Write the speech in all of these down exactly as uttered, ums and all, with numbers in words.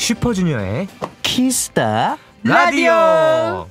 슈퍼주니어의 키스 더 라디오.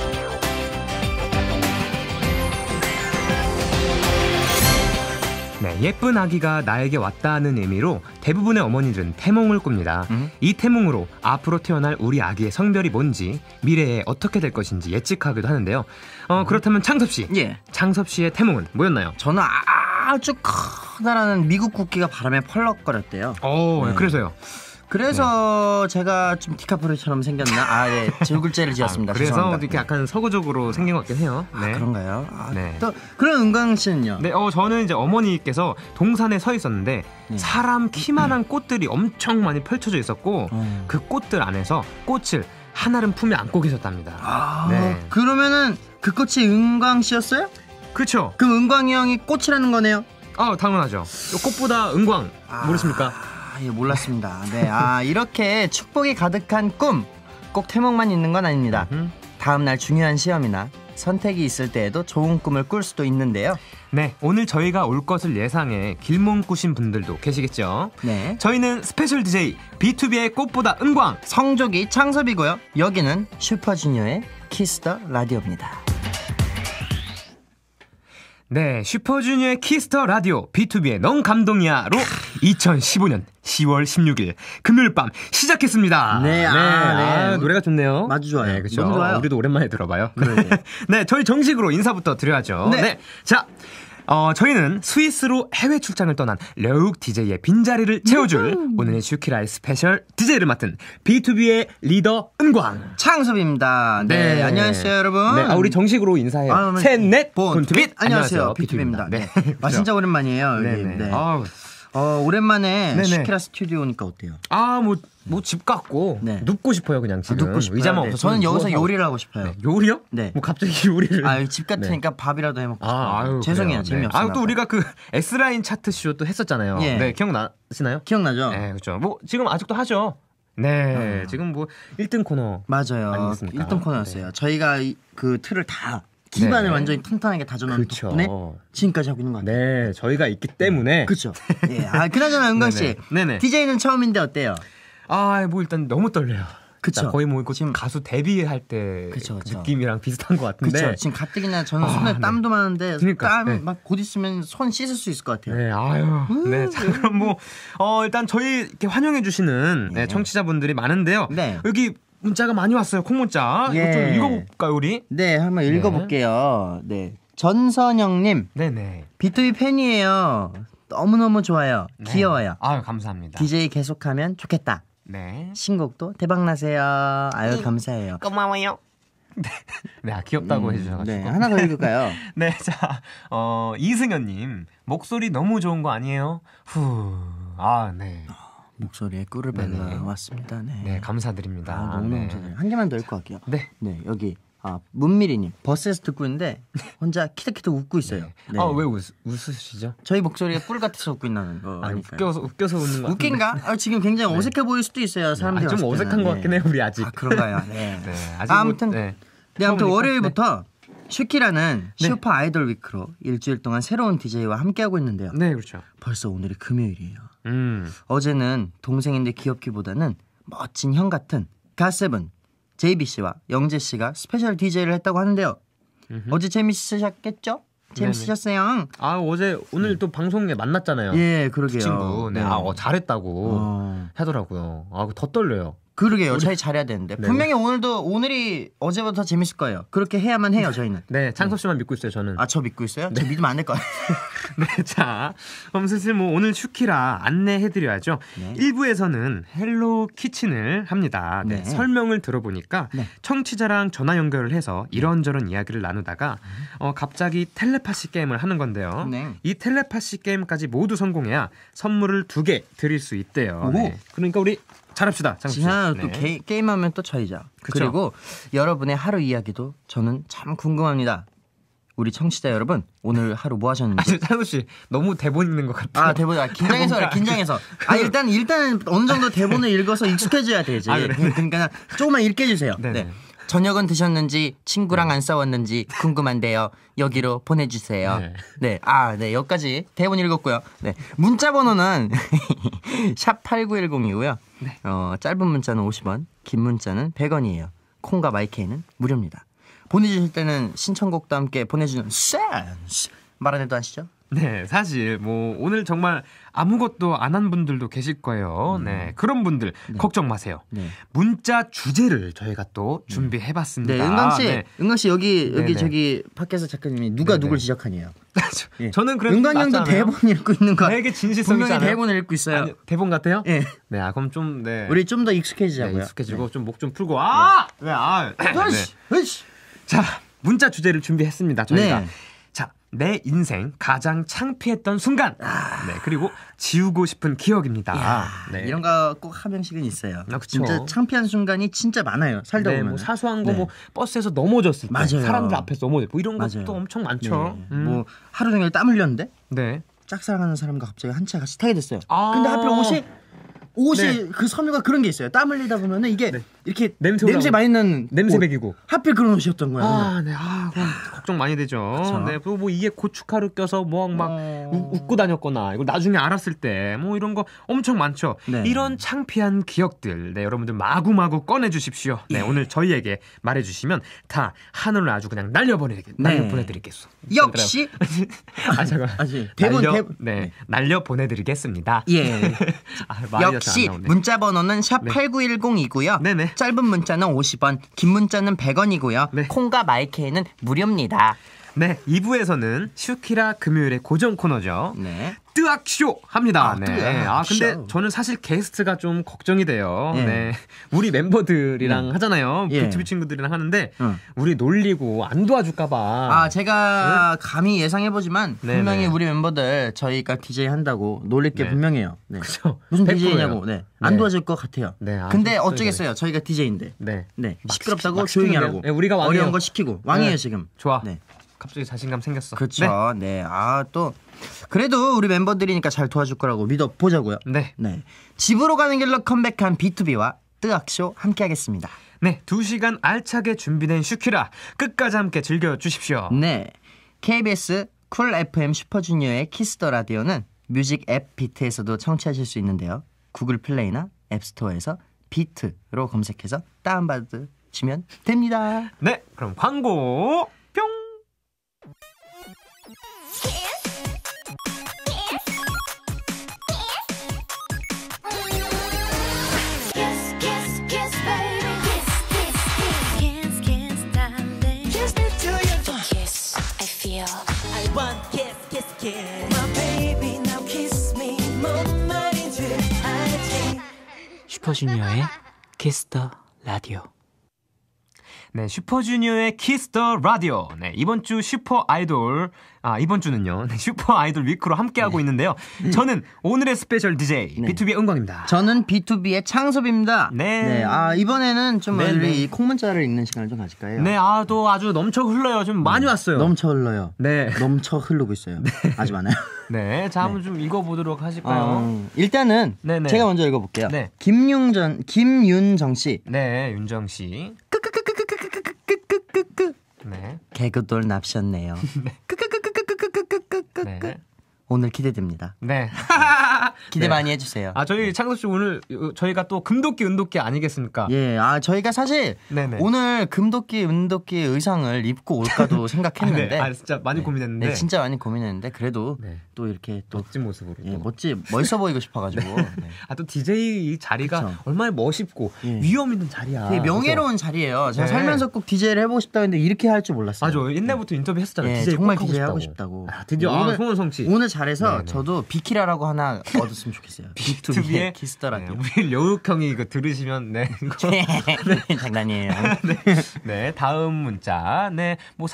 네, 예쁜 아기가 나에게 왔다는 의미로 대부분의 어머니들은 태몽을 꿉니다. 음? 이 태몽으로 앞으로 태어날 우리 아기의 성별이 뭔지, 미래에 어떻게 될 것인지 예측하기도 하는데요. 어, 음? 그렇다면 창섭씨, 예. 창섭씨의 태몽은 뭐였나요? 저는 아주 커다란 미국 국기가 바람에 펄럭거렸대요. 오, 네. 그래서요? 그래서 네. 제가 좀 디카프리오처럼 생겼나? 아, 예. 줄글자를 지었습니다. 아, 그래서 죄송합니다. 이렇게 약간 서구적으로 생긴 것 같긴 해요. 네. 아, 그런가요? 아, 네. 또 그런 은광 씨는요? 네, 어 저는 이제 어머니께서 동산에 서 있었는데 네. 사람 키만한 꽃들이 엄청 많이 펼쳐져 있었고 음. 그 꽃들 안에서 꽃을 하나를 품에 안고 계셨답니다. 아, 네. 그러면은 그 꽃이 은광 씨였어요? 그렇죠. 그럼 은광이 형이 꽃이라는 거네요? 아, 당연하죠. 꽃보다 은광 아... 모르십니까? 아, 예, 몰랐습니다. 네, 아 이렇게 축복이 가득한 꿈, 꼭 태몽만 있는 건 아닙니다. 다음 날 중요한 시험이나 선택이 있을 때에도 좋은 꿈을 꿀 수도 있는데요. 네, 오늘 저희가 올 것을 예상해 길몽 꾸신 분들도 계시겠죠. 네, 저희는 스페셜 디제이 비투비의 꽃보다 은광, 성조기 창섭이고요. 여기는 슈퍼주니어의 키스 더 라디오입니다. 네, 슈퍼주니어의 키스터 라디오 비투비의 넌 감동이야로 이천십오 년 시월 십육일 금요일 밤 시작했습니다. 네, 네, 아, 네. 아, 노래가 좋네요. 아주 좋아요. 네, 그렇죠. 너무 좋아요. 우리도 오랜만에 들어봐요. 네. 네, 저희 정식으로 인사부터 드려야죠. 네, 네. 자. 어, 저희는 스위스로 해외 출장을 떠난 려욱 디제이의 빈자리를 채워줄 음. 오늘의 슈키라의 스페셜 디제이를 맡은 비투비의 리더 은광 창섭입니다. 네, 네. 안녕하세요 여러분. 네, 아, 우리 정식으로 인사해요. 아, 셋넷 본투빗. 안녕하세요 비투비입니다. 네. 네. 아, 진짜 오랜만이에요. 여기. 네. 아, 어, 오랜만에 네네. 슈키라 스튜디오 오니까 어때요? 아, 뭐 뭐 집 같고 네. 눕고 싶어요 그냥 지금. 아, 눕고 싶어요. 의자만 네. 없어서 저는 여기서 요리를 하고 싶어요. 네. 요리요? 네. 뭐 갑자기 요리를. 아, 집 같으니까 네. 밥이라도 해 먹고 싶어요. 아, 아유, 죄송해요. 재미없어요. 아, 또 우리가 그 S라인 차트 쇼 또 했었잖아요. 예. 네, 기억나시나요? 기억나죠? 네, 그렇죠. 뭐 지금 아직도 하죠. 네, 어. 지금 뭐 일 등 코너 맞아요. 아니겠습니까? 일 등 코너였어요. 네. 저희가 그 틀을 다 기반을 네. 완전히 탄탄하게 다져놓은 덕분에 지금까지 하고 있는 것 같아요. 네, 저희가 있기 때문에. 그렇죠. 네. 아, 그나저나 은광 씨, 네네. 디제이는 처음인데 어때요? 아, 뭐 일단 너무 떨려요. 그쵸. 거의 뭐 지금 가수 데뷔할 때 그쵸, 그쵸. 느낌이랑 비슷한 것 같은데. 그쵸. 지금 가뜩이나 저는 손에 아, 땀도 네. 많은데 그러니까, 땀 막 곧 네. 있으면 손 씻을 수 있을 것 같아요. 네, 아유. 음. 네, 자, 그럼 뭐 어, 일단 저희 이렇게 환영해 주시는 네. 네, 청취자분들이 많은데요. 네. 여기 문자가 많이 왔어요. 콩문자. 예. 이거 좀 읽어볼까요, 우리? 네, 한번 읽어볼게요. 네, 전선영님. 네네. 비투비 팬이에요. 너무너무 좋아요. 네. 귀여워요. 아유, 감사합니다. 디제이 계속하면 좋겠다. 네. 신곡도 대박나세요. 아유, 감사해요. 고마워요. 네, 네, 아, 귀엽다고 음, 해주셔가지고. 네, 하나 더 읽을까요? 네, 자, 어, 이승현님. 목소리 너무 좋은 거 아니에요? 후, 아, 네. 목소리에 꿀을 발라 왔습니다. 네. 네, 감사드립니다. 아, 너무너무 네. 감사해요. 한 개만 더 읽고 갈게요. 네. 네, 여기. 아, 문미리님. 버스에서 듣고 있는데 혼자 키득키득 웃고 있어요. 네. 네. 아, 왜 웃, 웃으시죠? 저희 목소리가 꿀 같아서 웃고 있다는 거 아니, 웃겨서, 웃겨서 웃는 거 웃긴가? 아, 지금 굉장히 네. 어색해 보일 수도 있어요. 사람들이. 아, 좀 어색한 것 같긴 해요, 우리 아직. 아, 그런가요? 네. 네, 아직 아, 아무튼 뭐, 네. 네, 아무튼 월요일부터 네. 슈키라는 네. 슈퍼 아이돌 위크로 일주일 동안 새로운 디제이와 함께하고 있는데요. 네, 그렇죠. 벌써 오늘이 금요일이에요. 음. 어제는 동생인데 귀엽기보다는 멋진 형 같은 갓세븐 제이비씨와 영재씨가 스페셜 디제이를 했다고 하는데요. 음흠. 어제 재밌으셨겠죠? 재밌으셨어요? 아, 어제 오늘 음. 또 방송에 만났잖아요. 예, 그러게요. 그 친구. 네. 네. 아, 어, 잘했다고 어. 하더라고요. 아, 더 떨려요. 그러게요. 우리... 저희 잘해야 되는데. 네. 분명히 오늘도 오늘이 어제보다 더 재밌을 거예요. 그렇게 해야만 해요, 저희는. 네, 창섭 씨만 네. 믿고 있어요, 저는. 아, 저 믿고 있어요? 네. 저 믿으면 안 될 것 같아요. 네, 자, 그럼 슬슬 뭐 오늘 슈키라 안내해드려야죠. 네. 일 부에서는 헬로 키친을 합니다. 네. 네. 설명을 들어보니까 네. 청취자랑 전화 연결을 해서 이런저런 이야기를 나누다가 어, 갑자기 텔레파시 게임을 하는 건데요. 네. 이 텔레파시 게임까지 모두 성공해야 선물을 두 개 드릴 수 있대요. 네. 그러니까 우리 잘합시다. 지하 또 네. 게임하면 또 저희죠. 그쵸? 그리고 여러분의 하루 이야기도 저는 참 궁금합니다. 우리 청취자 여러분, 오늘 하루 뭐 하셨는지. 찬우 씨 너무 대본 읽는 것 같아요. 아, 대본 아, 긴장해서 그래, 긴장해서. 아, 일단 일단 어느 정도 대본을 읽어서 익숙해져야 되지. 아, 그래? 그러니까 조금만 읽게 해주세요. 네네. 네. 저녁은 드셨는지 친구랑 안 싸웠는지 궁금한데요. 여기로 보내주세요. 네. 네. 아, 네. 여기까지 대본 읽었고요. 네. 문자 번호는 샵 팔구일공이고요. 네. 어, 짧은 문자는 오십 원, 긴 문자는 백 원이에요. 콩과 마이케이는 무료입니다. 보내주실 때는 신청곡도 함께 보내주는 센스 말 안 해도 아시죠? 네, 사실 뭐 오늘 정말 아무것도 안 한 분들도 계실 거예요. 음. 네, 그런 분들 네. 걱정 마세요. 네. 문자 주제를 저희가 또 준비해봤습니다. 네, 은강 씨, 네. 은강 씨 여기 여기 네네. 저기 밖에서 작가님이 누가 네네. 누굴 지적하니요? 예. 저는 그래도 은강 형도 대본 읽고 있는 거. 되게 진실성이 분명히 대본을 읽고 있어요. 아니, 대본 같아요? 예. 네, 아 그럼 좀 네. 우리 좀 더 익숙해지자고요. 네, 익숙해지고 네. 좀 목 좀 풀고 아, 네, 아, 네. 자, 문자 주제를 준비했습니다. 저희가. 네. 내 인생 가장 창피했던 순간. 아. 네, 그리고 지우고 싶은 기억입니다. 야, 네. 이런 거 꼭 한 명씩은 있어요. 아, 진짜 창피한 순간이 진짜 많아요. 살다 네, 보면. 뭐 사소한 거 뭐 네. 버스에서 넘어졌을 때, 맞아요. 사람들 앞에서 넘어졌, 뭐 이런 것도 엄청 많죠. 네. 음. 뭐 하루 종일 땀 흘렸는데, 네. 짝사랑하는 사람과 갑자기 한 차에 같이 타게 됐어요. 아. 근데 하필 옷이 옷이 네. 그 섬유가 그런 게 있어요. 땀 흘리다 보면은 이게 네. 이렇게 냄새, 냄새 많이 나는 냄새 배기고 하필 그런 옷이었던 거야. 아, 네. 아, 그럼 걱정 많이 되죠. 그쵸? 네. 그리고 뭐 이게 고춧가루 껴서 뭐 막 어... 웃고 다녔거나 이걸 나중에 알았을 때 뭐 이런 거 엄청 많죠. 네. 이런 창피한 기억들, 네, 여러분들 마구마구 꺼내 주십시오. 네, 예. 오늘 저희에게 말해 주시면 다 하늘을 아주 그냥 날려 보내 날려 네. 보내 드리겠소. 역시 아, 잠깐. 아직 대본 날려, 대본 네. 네. 날려 보내 드리겠습니다. 예. 아, 역시 문자 번호는 샵 네. 팔구일공이고요. 네네. 짧은 문자는 오십 원, 긴 문자는 백 원이고요. 네. 콩과 마이케이는 무료입니다. 네, 이 부에서는 슈키라 금요일의 고정 코너죠. 네. 뜨악쇼 합니다. 아, 네. 뜨악 아, 근데 쇼. 저는 사실 게스트가 좀 걱정이 돼요. 예. 네. 우리 멤버들이랑 예. 하잖아요. 예. 비투비 친구들이랑 하는데 응. 우리 놀리고 안 도와줄까봐. 아, 제가 네? 감히 예상해보지만 네네. 분명히 우리 멤버들 저희가 디제이 한다고 놀릴 게 네. 분명해요. 네. 그쵸. 무슨 디제이냐고. 네. 안 네. 도와줄 것 같아요. 네. 아, 근데 어쩌겠어요. 저희가 디제이인데. 네. 네. 시끄럽다고 조용히 하라고. 네, 우리가 왕이에요. 어려운 거 시키고. 왕이에요, 네. 지금. 좋아. 네. 갑자기 자신감 생겼어. 그렇죠. 네. 네. 아, 또 그래도 우리 멤버들이니까 잘 도와줄 거라고 믿어 보자고요. 네. 네. 집으로 가는 길로 컴백한 비투비와 뜨악쇼 함께 하겠습니다. 네. 두 시간 알차게 준비된 슈키라 끝까지 함께 즐겨 주십시오. 네. 케이비에스 쿨 에프엠 슈퍼주니어의 키스 더 라디오는 뮤직 앱 비트에서도 청취하실 수 있는데요. 구글 플레이나 앱스토어에서 비트로 검색해서 다운받으시면 됩니다. 네. 그럼 광고 뿅. 슈퍼주니어의 키스 더 라디오. 네, 슈퍼주니어의 키스 더 라디오. 네, 이번 주 슈퍼 아이돌, 아, 이번 주는요, 네, 슈퍼 아이돌 위크로 함께하고 네. 있는데요. 저는 오늘의 스페셜 디제이, 네. 비투비의 은광입니다. 저는 비투비의 창섭입니다. 네. 네. 아, 이번에는 좀 네, 우리 네. 콩문자를 읽는 시간을 좀 가질까요? 네, 아, 또 아주 넘쳐 흘러요. 좀 많이 네. 왔어요. 넘쳐 흘러요. 네. 넘쳐 흐르고 있어요. 네. 아주 많아요. 네, 자, 한번 네. 좀 읽어보도록 하실까요? 어, 일단은 네네. 제가 먼저 읽어볼게요. 네. 김윤정, 김윤정 씨. 네, 윤정 씨. 끄끄끄끄끄끄끄끄끄끄끄. 네. 개그돌 납셨네요. 네. 끄끄끄끄끄끄끄끄끄. 네. 오늘 기대됩니다. 네. 기대 네. 많이 해주세요. 아, 저희 창섭 씨 오늘 저희가 또 금도끼 은도끼 아니겠습니까? 예, 아 저희가 사실 네네. 오늘 금도끼 은도끼 의상을 입고 올까도 생각했는데, 아, 네. 아, 진짜 많이 네. 고민했는데, 네, 진짜 많이 고민했는데 그래도 네. 또 이렇게 또 멋진 모습으로, 예, 멋지 멋있어 보이고 싶어가지고. 네. 네. 아, 또 디제이 자리가 그쵸. 얼마나 멋있고 예. 위험 있는 자리야. 되게 명예로운 그쵸? 자리예요. 제가 네. 살면서 꼭 디제이를 해보고 싶다 했는데 이렇게 할 줄 몰랐어요. 맞아, 옛날부터 네. 인터뷰 했었잖아요. 예, 디제이 정말 꼭 디제이 하고 하고 싶다고. 아, 드디어 오늘, 아, 송원 성씨 오늘 잘해서 네네. 저도 비키라라고 하나 얻었으면 좋겠어요. 비투비의 키스 더 라디오. 네, 우리 려욱 형이 이거 들으시면 네. 장난이에요. 네. 네, 다음 문자. 네, 뭐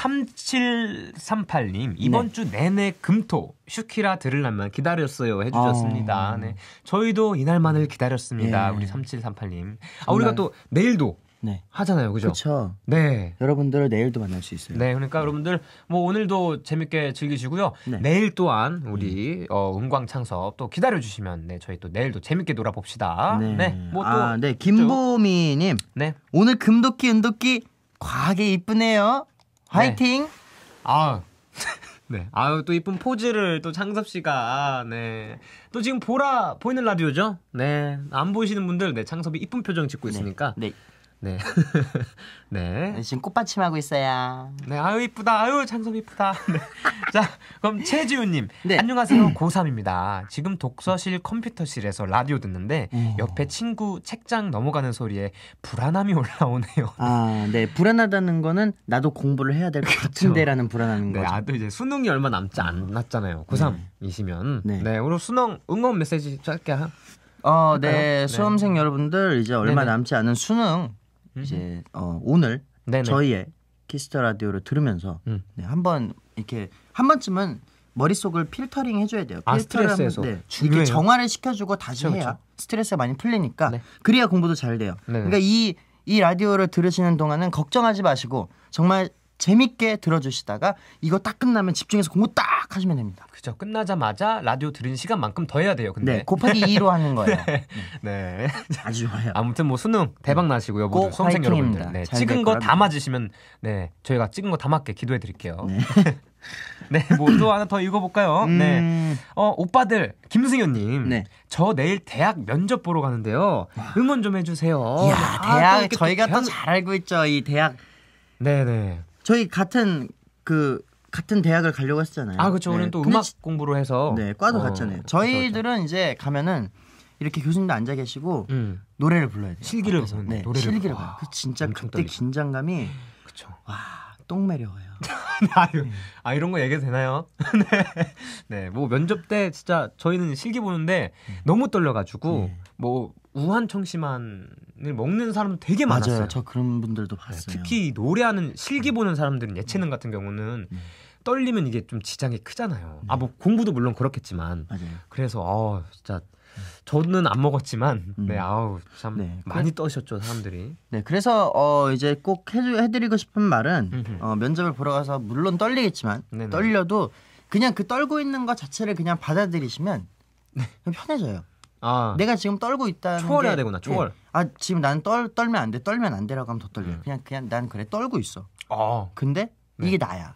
삼칠삼팔 님 이번 네. 주 내내 금토 슈키라 들으려면 기다렸어요 해주셨습니다. 아... 네, 저희도 이날만을 기다렸습니다. 예. 우리 삼칠삼팔 님. 아, 우리가 또 내일도 네. 하잖아요, 그죠? 그렇죠. 네. 여러분들을 내일도 만날 수 있어요. 네, 그러니까 여러분들 뭐 오늘도 재밌게 즐기시고요. 네. 내일 또한 우리 어, 은광창섭 또 기다려주시면 네, 저희 또 내일도 재밌게 놀아봅시다. 네, 네, 뭐 또 아, 네, 김보미님. 네, 오늘 금도끼 은도끼 과하게 이쁘네요. 화이팅. 네. 아, 네. 아유 또 이쁜 포즈를 또 창섭 씨가 네. 또 지금 보라 보이는 라디오죠? 네. 안 보이시는 분들 네 창섭이 이쁜 표정 짓고 있으니까. 네. 네. 네. 네. 지금 꽃받침하고 있어요. 네. 아유 이쁘다. 아유 창섭 이쁘다. 네. 자, 그럼 최지우님. 네. 안녕하세요. 고삼입니다. 지금 독서실 컴퓨터실에서 라디오 듣는데 오. 옆에 친구 책장 넘어가는 소리에 불안함이 올라오네요. 아, 네. 불안하다는 거는 나도 공부를 해야 될 것 같은데라는 불안함인 네, 거죠. 아, 또 이제 수능이 얼마 남지 않았잖아요. 고삼이시면. 네. 네. 오늘 수능 응원 메시지 짧게 하. 어, 네. 네. 수험생 여러분들 이제 얼마 네네. 남지 않은 수능 이제 어, 오늘 네네. 저희의 키스터 라디오를 들으면서 음. 네, 한번 이렇게 한 번쯤은 머릿속을 필터링 해줘야 돼요. 아, 스트레스에서 네, 이렇게 정화를 시켜주고 다시 그렇죠, 해야 그렇죠. 스트레스가 많이 풀리니까 네. 그래야 공부도 잘 돼요. 네네. 그러니까 이, 이 라디오를 들으시는 동안은 걱정하지 마시고 정말 재밌게 들어주시다가 이거 딱 끝나면 집중해서 공부 딱 하시면 됩니다. 그죠. 끝나자마자 라디오 들은 시간만큼 더 해야 돼요. 근데 네, 곱하기 이로 하는 거예요. 네. 네. 아주 좋아요. 아무튼 뭐 수능 대박 나시고요. 모두 수험생 여러분들. 네, 찍은 거 다 맞으시면 네 저희가 찍은 거 다 맞게 기도해 드릴게요. 네. 네, 뭐 또 하나 더 읽어볼까요? 음... 네, 어 오빠들 김승현님, 네. 저 내일 대학 면접 보러 가는데요. 응원 좀 해주세요. 이야, 아, 대학 또 저희가 또 잘 대학... 알고 있죠. 이 대학. 네네. 저희 같은 그 같은 대학을 가려고 했잖아요. 아 그렇죠. 네. 우리는 또 음악 지... 공부를 해서 네 과도 어, 갔잖아요. 저희들은 그렇죠. 이제 가면은 이렇게 교수님도 앉아 계시고 음. 노래를 불러야 돼요. 실기를 네, 노래를 실기를 봐요. 그 진짜 그때 떨리죠. 긴장감이 그렇죠. 와 똥매려워요. 아, 아 이런 거 얘기해도 되나요? 네, 네, 뭐 면접 때 진짜 저희는 실기 보는데 음. 너무 떨려가지고 음. 뭐 우한청심환을 먹는 사람도 되게 맞아요. 많았어요. 저 그런 분들도 봤어요. 네, 특히 노래하는 실기 보는 사람들은 예체능 같은 경우는 음. 떨리면 이게 좀 지장이 크잖아요. 네. 아 뭐 공부도 물론 그렇겠지만 맞아요. 그래서 어 진짜 저는 안 먹었지만 음. 네 아우 참 네. 많이 떠셨죠 사람들이. 네 그래서 어 이제 꼭 해주, 해드리고 싶은 말은 어, 면접을 보러 가서 물론 떨리겠지만 네네. 떨려도 그냥 그 떨고 있는 것 자체를 그냥 받아들이시면 편해져요. 아 내가 지금 떨고 있다는 초월해야 게, 되구나 초월. 예. 아 지금 난 떨 떨면 안 돼 떨면 안 돼라고 하면 더 떨려요. 음. 그냥 그냥 난 그래 떨고 있어. 아 근데 네. 이게 나야.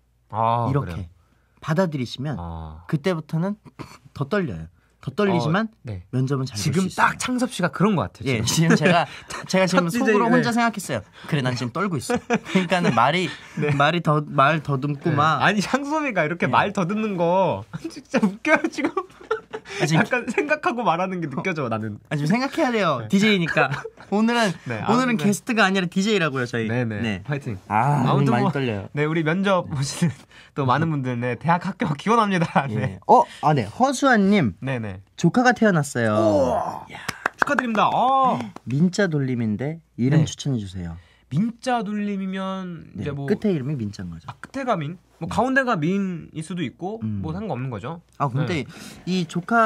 아 이렇게 그래요? 받아들이시면 아. 그때부터는 더 떨려요. 더 떨리지만 어, 네. 면접은 잘 볼 수 있어요. 지금 딱 창섭 씨가 그런 것 같아요. 예, 지금 제가 제가 지금 속으로 네. 혼자 생각했어요. 그래, 난 지금 떨고 있어. 그러니까는 말이 네. 말이 더 말 더듬고 네. 막. 아니 창섭이가 이렇게 네. 말 더듬는 거 진짜 웃겨요 지금. 아, 지금 약간 생각하고 말하는 게 느껴져 나는. 아, 지금 생각해야 돼요. 네. 디제이니까. 오늘은 네, 오늘은 아, 게스트가 아니라 디제이라고요 저희. 네네. 네. 파이팅. 아, 아무튼 많이 뭐, 떨려요. 네, 우리 면접 보시는 또 많은 분들 네 대학 합격 기원합니다. 네. 예. 어, 아 네, 허수아님. 네네. 조카가 태어났어요. 야, 축하드립니다. 어. 민자 돌림인데 이름 네. 추천해 주세요. 민자 돌림이면 네, 이제 뭐 끝에 이름이 민자인 거죠. 아, 끝에가 민? 뭐 네. 가운데가 민일 수도 있고 음. 뭐 상관없는 거죠. 아 근데 네. 이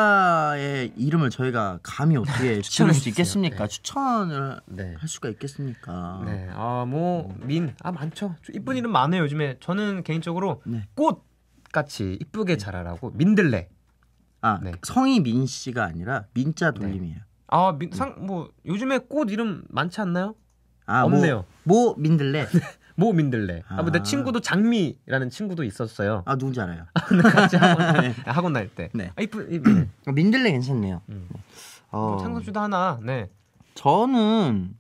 조카의 이름을 저희가 감히 어떻게 지을 수 있겠습니까? 네. 추천을 네. 할 수가 있겠습니까? 네, 아 뭐 민, 아 많죠. 이쁜 이름 많아요 요즘에. 저는 개인적으로 네. 꽃 같이 이쁘게 자라라고 민들레. 아 네. 성이 민 씨가 아니라 민자 돌림이에요. 네. 아 민, 상, 뭐 요즘에 꽃 이름 많지 않나요? 아, 없네요. 뭐, 뭐 민들레. 모 민들레. 아, 아 뭐 내 친구도 장미라는 친구도 있었어요. 아 누군지 알아요. 같이 학원, 네. 학원 다닐 때. 네. 아, 이쁜 이쁜. 민들레 괜찮네요. 음. 어. 뭐 창섭 씨도 하나. 네. 저는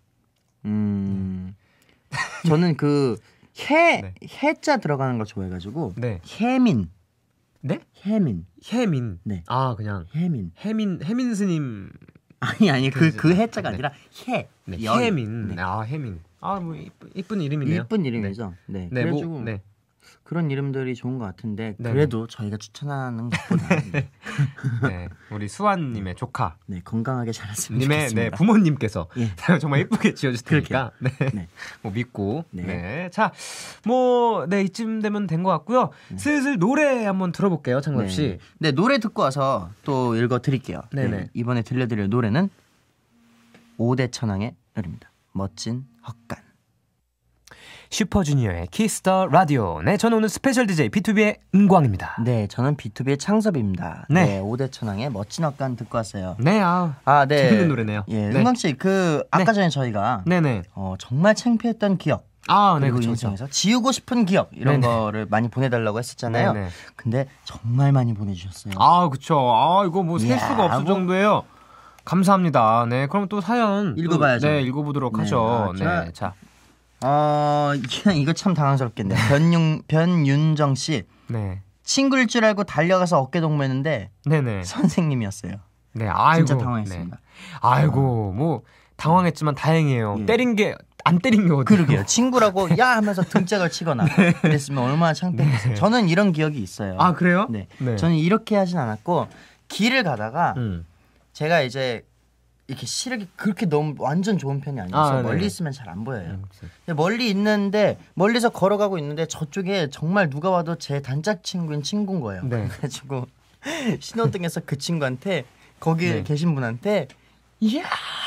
음 저는 그 해 네. 해자 들어가는 걸 좋아해가지고. 네. 해민. 네? 해민. 해민. 네. 아 그냥 해민. 해민 해민 스님. 아니 아니 그 그 해자가 네. 아니라 해. 네. 해민. 네. 아 해민. 아 뭐 이쁜, 이쁜 이름이네요. 이쁜 이름이죠. 네. 네. 그래가지고 뭐, 네. 그런 이름들이 좋은 것 같은데 네. 그래도 저희가 추천하는 것보다 네. 네. 우리 수환님의 조카. 네 건강하게 자랐으면 님의 좋겠습니다. 네 부모님께서 예. 정말 예쁘게 지어줄 테니까 네. 네. 뭐 믿고 네. 네. 자, 뭐 네 이쯤 되면 된 것 같고요. 네. 슬슬 노래 한번 들어볼게요, 창섭 씨. 네. 네 노래 듣고 와서 또 읽어드릴게요. 네. 이번에 들려드릴 노래는 오대천왕의 노래입니다. 멋진 헛간. 슈퍼주니어의 키스 더 라디오. 네, 저는 오늘 스페셜 디제이 비투비의 은광입니다. 네, 저는 비투비의 창섭입니다. 네, 네 오대천왕의 멋진 엇간 듣고 왔어요. 네, 아, 아, 네. 재밌는 노래네요. 예, 네. 은광 씨, 그 아까 네. 전에 저희가 네네. 어, 정말 창피했던 기억. 아, 네, 그리고 그렇죠. 인생에서 지우고 싶은 기억 이런 네네. 거를 많이 보내달라고 했었잖아요. 네네. 근데 정말 많이 보내주셨어요. 아, 그쵸. 아, 이거 뭐 셀 이야, 수가 없을 뭐. 정도예요. 감사합니다. 네, 그럼 또 사연 읽어봐야죠. 또, 네, 읽어보도록 네, 하죠. 아, 네, 자. 자, 어, 이거 참 당황스럽겠네요. 변윤 변윤정 씨, 네, 친구일 줄 알고 달려가서 어깨 동무했는데 네네. 선생님이었어요. 네, 아이고, 진짜 당황했습니다. 네. 아이고, 뭐 당황했지만 다행이에요. 예. 때린 게 안 때린 게 어디예요? 그러게요. 친구라고 야 하면서 등짝을 치거나 그랬으면 얼마나 창피했겠어요. 저는 이런 기억이 있어요. 아, 그래요? 네. 네. 저는 이렇게 하진 않았고 길을 가다가 음. 제가 이제 이렇게 시력이 그렇게 너무 완전 좋은 편이 아니어서 아, 멀리 네. 있으면 잘 안 보여요. 음, 근데 멀리 있는데 멀리서 걸어가고 있는데 저쪽에 정말 누가 와도 제 단짝 친구인 친구인 거예요. 네. 그래가지고 신호등에서 그 친구한테 거기 네. 계신 분한테 이야